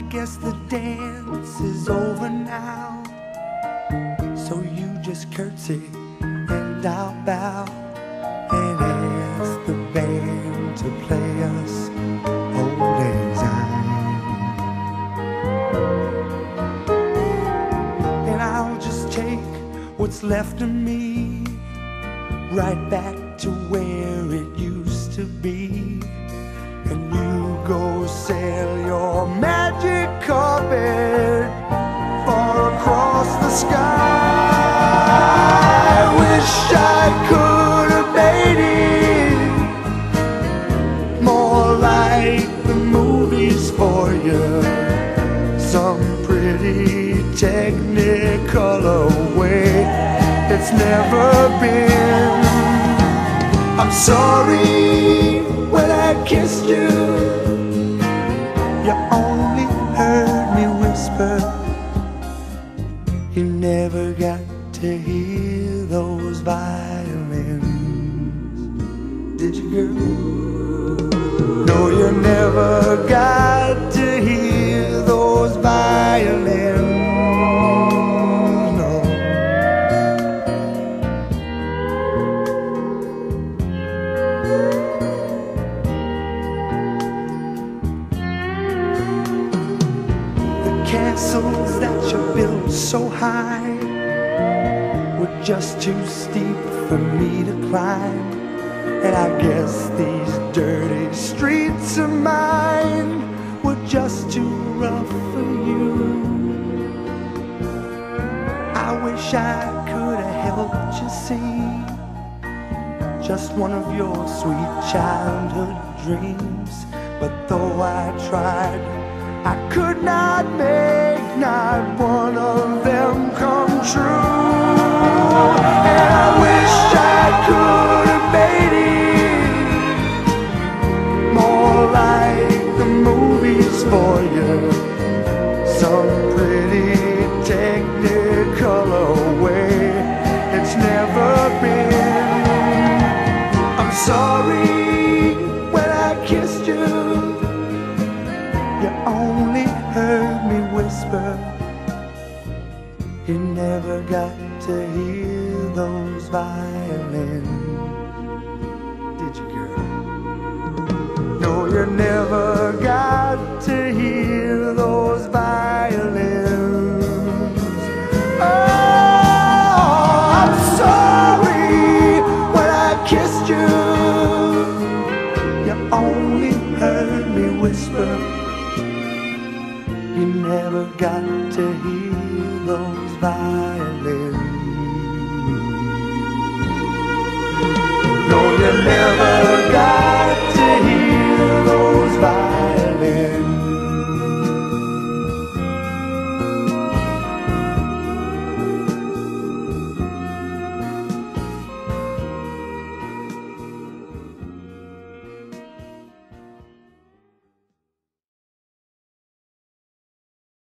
guess the dance is over now, so you just curtsy and I'll bow and ask the band to play us Old Lang Syne. And I'll just take what's left of me right back to where it used to be, and you go sail your magic carpet far across the sky. I wish I could have made it more like the movies for you, some pretty technicolor way it's never been. I'm sorry when I kissed you, you only heard me whisper. You never got to hear those violins, did you, girl? No, you never got to hear those violins. Castles that you built so high were just too steep for me to climb, and I guess these dirty streets of mine were just too rough for you. I wish I could have helped you see just one of your sweet childhood dreams, but though I tried, I could not make not one of them come true. And I wish I could have made it more like the movies for you, some pretty technicolor way it's never been. I'm sorry when I kissed you, you only heard me whisper. You never got to hear those violins, did you, girl? No, you never got to hear those violins. Oh, I'm sorry when I kissed you, you only heard me whisper. You never got to hear those violins. No, you never